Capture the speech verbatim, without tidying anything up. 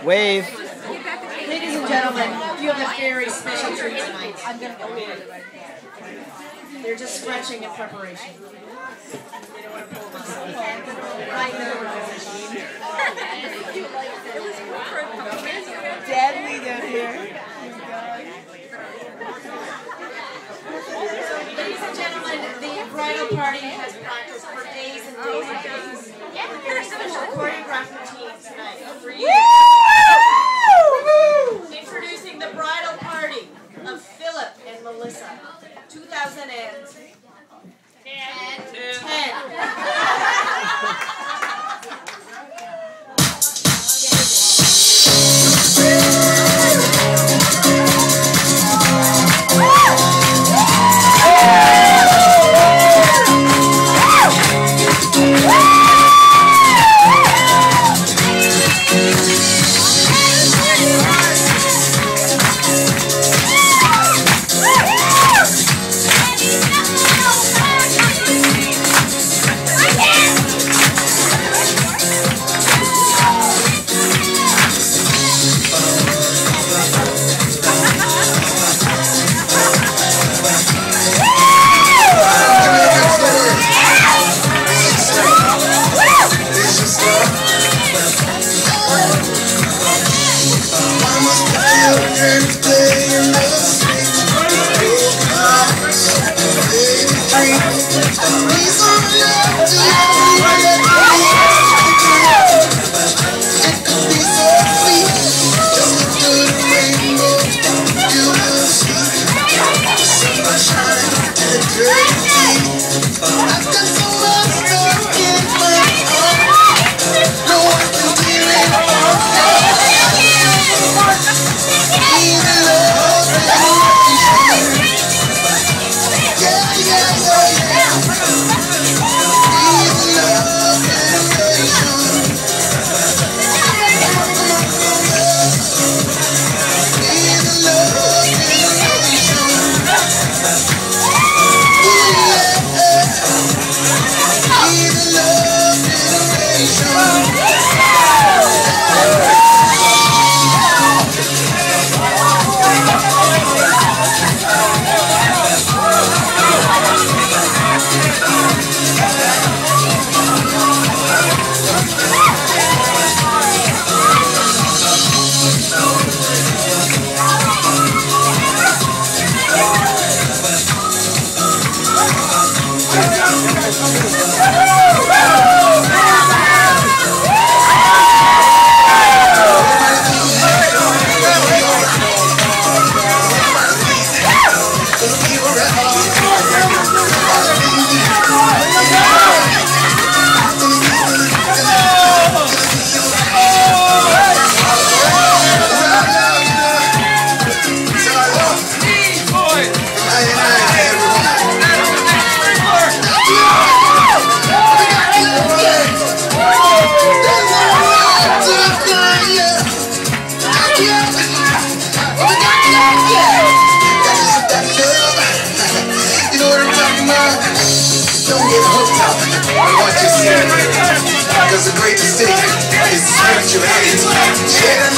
Wave. Ladies and gentlemen, you have a very special treat tonight. I'm going to go with it right now. They're just stretching in preparation. They don't want to pull muscle. Right now. Deadly down here. Ladies and gentlemen, the bridal party has practiced for days and days and days. We're a special choreographed routine tonight for you. Introducing the bridal party of Philip and Melissa, two thousand ten. Because the great mistake is spirituality. Yeah.